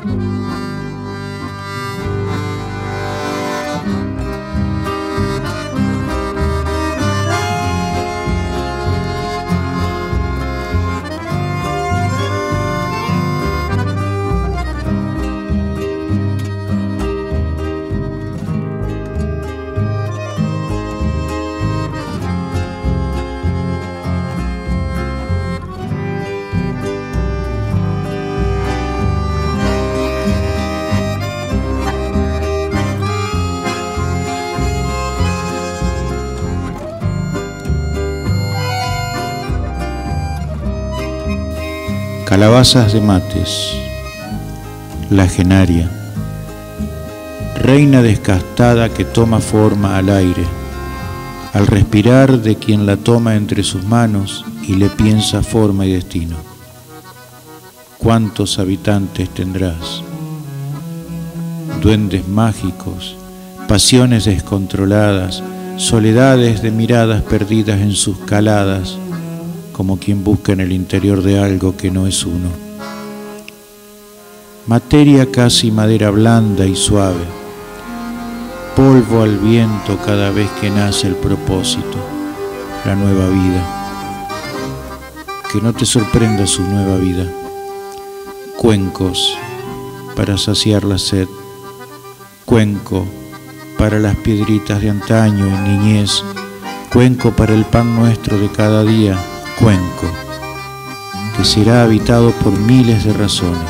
Calabazas de mates, la genaria, reina descastada que toma forma al aire, al respirar de quien la toma entre sus manos y le piensa forma y destino. ¿Cuántos habitantes tendrás? Duendes mágicos, pasiones descontroladas, soledades de miradas perdidas en sus caladas, como quien busca en el interior de algo que no es uno. Materia casi madera blanda y suave, polvo al viento cada vez que nace el propósito, la nueva vida. Que no te sorprenda su nueva vida. Cuencos para saciar la sed, cuenco para las piedritas de antaño en niñez, cuenco para el pan nuestro de cada día, cuenco, que será habitado por miles de razones.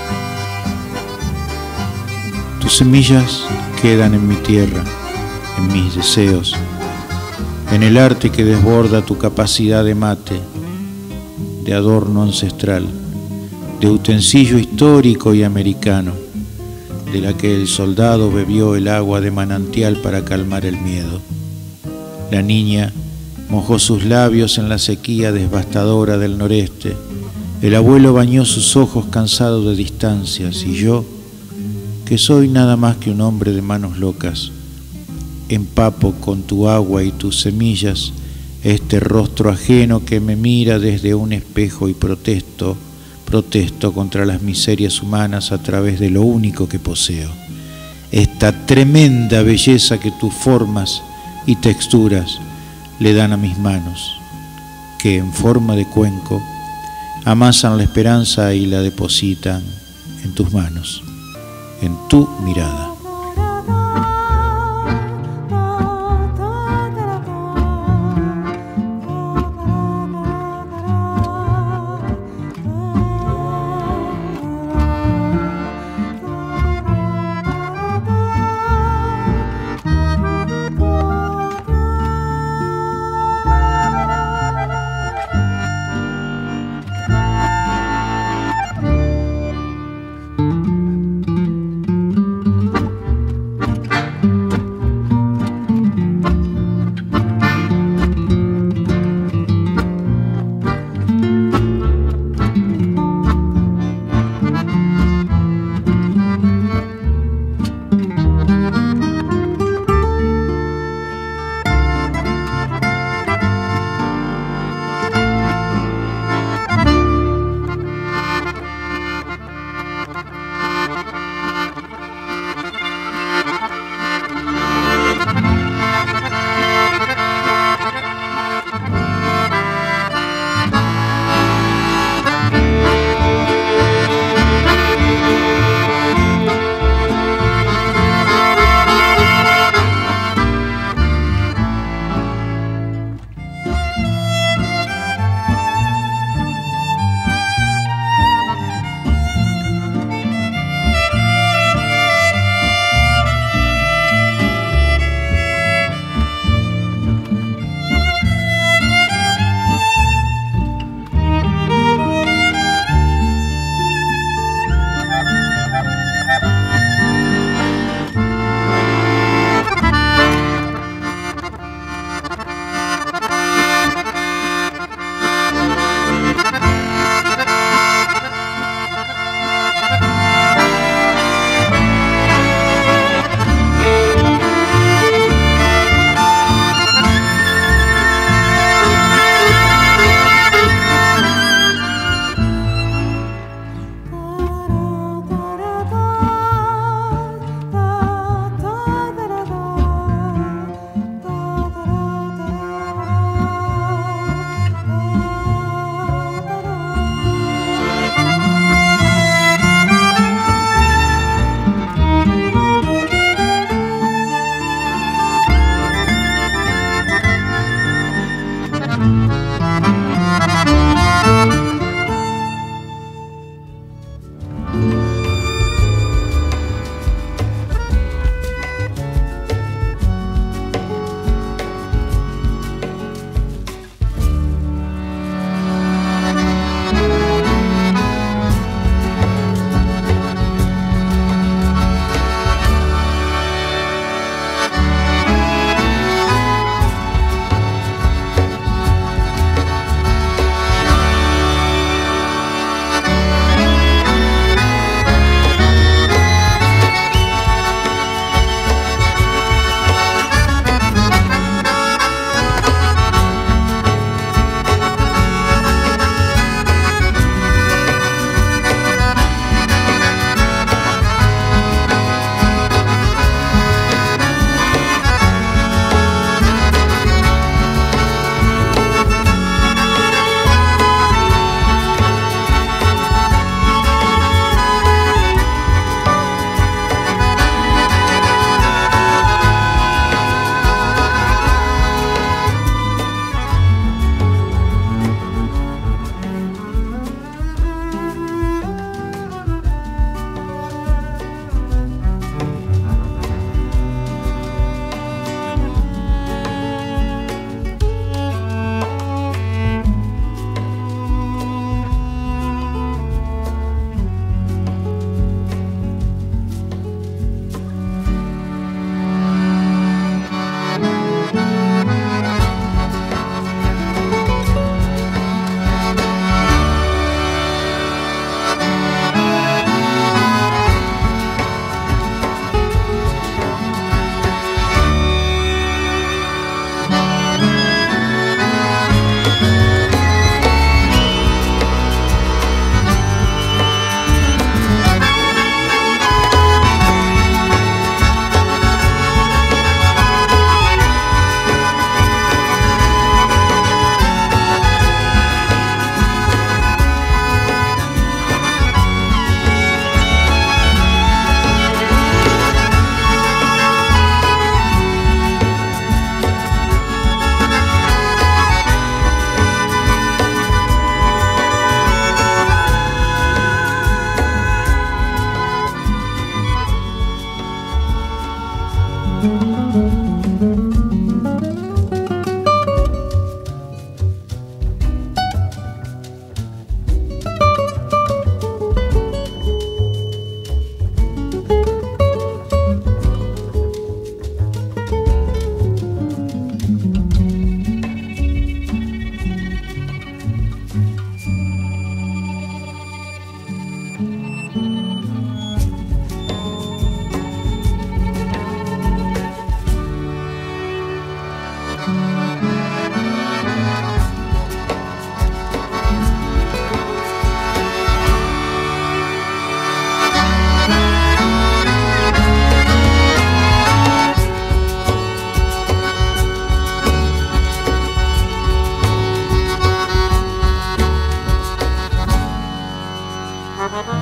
Tus semillas quedan en mi tierra, en mis deseos, en el arte que desborda tu capacidad de mate, de adorno ancestral, de utensilio histórico y americano, de la que el soldado bebió el agua de manantial para calmar el miedo. La niña mojó sus labios en la sequía devastadora del noreste. El abuelo bañó sus ojos cansado de distancias, y yo, que soy nada más que un hombre de manos locas, empapo con tu agua y tus semillas este rostro ajeno que me mira desde un espejo y protesto contra las miserias humanas a través de lo único que poseo. Esta tremenda belleza que tus formas y texturas le dan a mis manos, que en forma de cuenco amasan la esperanza y la depositan en tus manos, en tu mirada.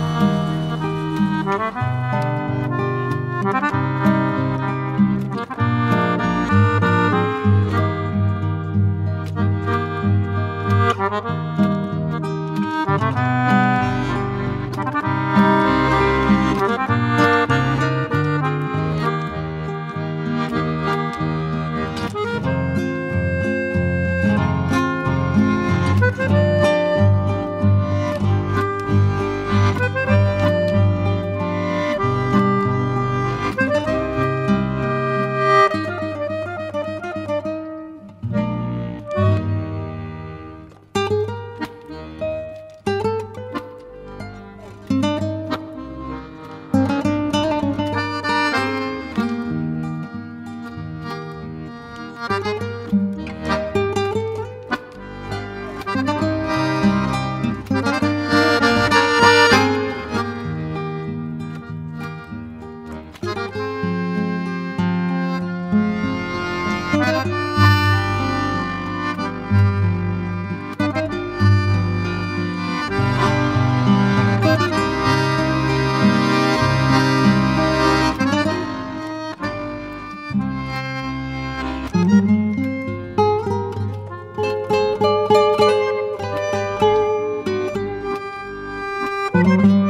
Thank you.